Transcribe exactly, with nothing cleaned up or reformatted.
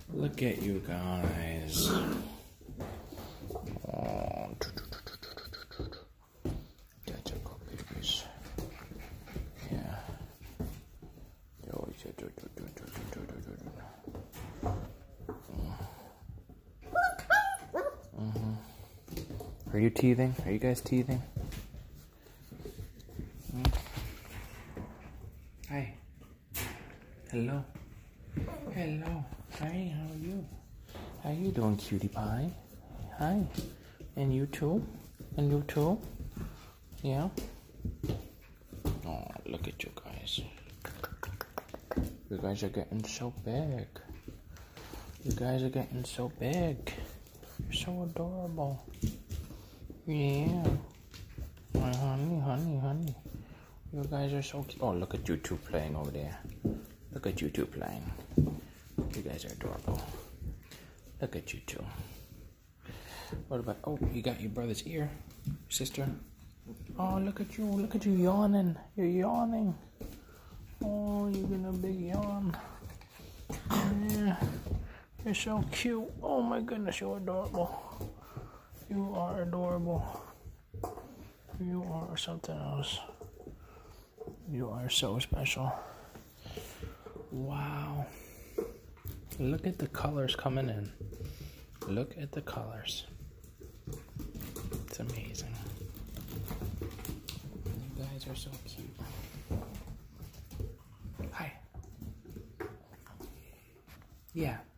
Look at you guys. Oh, tentacle babies. Yeah. Mm-hmm. Are you teething? Are you guys teething? Hmm? Hi. Hello. Hello. Hi, how are you? How you doing, cutie pie? Hi. And you too? And you too? Yeah? Oh, look at you guys. You guys are getting so big. You guys are getting so big. You're so adorable. Yeah. My honey, honey, honey. You guys are so cute. Oh, look at you two playing over there. Look at you two playing. You guys are adorable. Look at you two. What about, oh, you got your brother's ear, sister. Oh, look at you. Look at you yawning. You're yawning. Oh, you're getting a big yawn. Yeah. You're so cute. Oh my goodness, you're adorable. You are adorable. You are something else. You are so special. Wow. Look at the colors coming in. Look at the colors. It's amazing. You guys are so cute. Hi. Yeah.